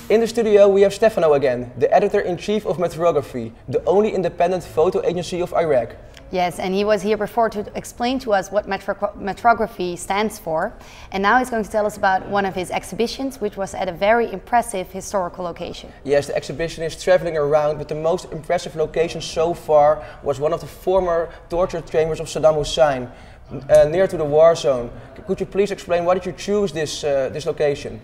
In the studio we have Stefano again, the editor-in-chief of Metrography, the only independent photo agency of Iraq. Yes, and he was here before to explain to us what Metrography stands for. And now he's going to tell us about one of his exhibitions, which was at a very impressive historical location. Yes, the exhibition is traveling around, but the most impressive location so far was one of the former torture chambers of Saddam Hussein, near to the war zone. Could you please explain why did you choose this location?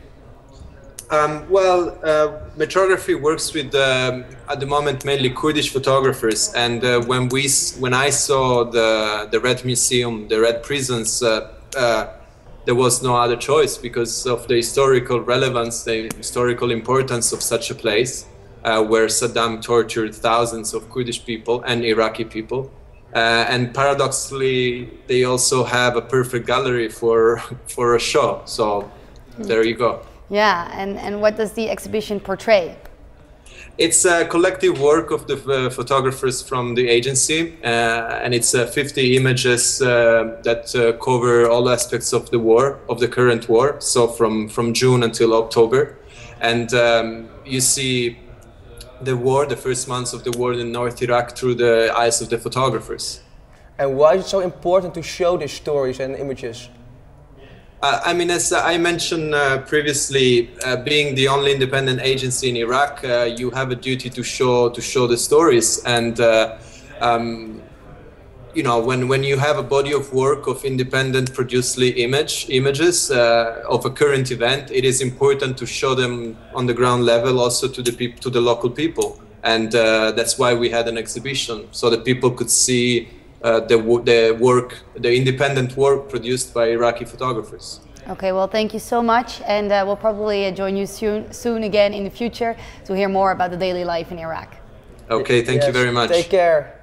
Metrography works with, at the moment, mainly Kurdish photographers, and when I saw the Red Museum, the Red prisons, there was no other choice because of the historical relevance, the historical importance of such a place, where Saddam tortured thousands of Kurdish people and Iraqi people. And paradoxically, they also have a perfect gallery for a show, so there you go. Yeah, and what does the exhibition portray? It's a collective work of the photographers from the agency, and it's 50 images that cover all aspects of the war, of the current war, so from June until October. And you see the war, the first months of the war in North Iraq through the eyes of the photographers. And why is it so important to show these stories and images? I mean, as I mentioned previously, being the only independent agency in Iraq, you have a duty to show the stories. And you know, when you have a body of work of independent produced images of a current event, it is important to show them on the ground level, also to the local people. And that's why we had an exhibition, so that people could see the independent work produced by Iraqi photographers. Okay, well, thank you so much, and we'll probably join you soon again in the future to hear more about the daily life in Iraq. Okay, thank you very much. Take care.